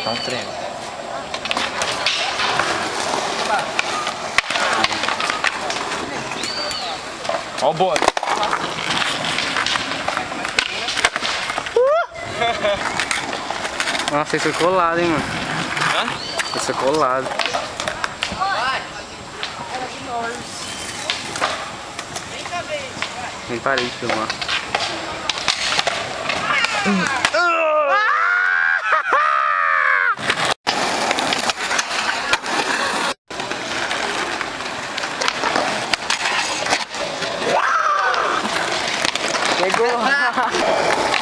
Dá um treino. Ó o bônus. Nossa, esse é colado, hein, mano. Hã? Esse é colado. Nem parei de filmar. Pegou!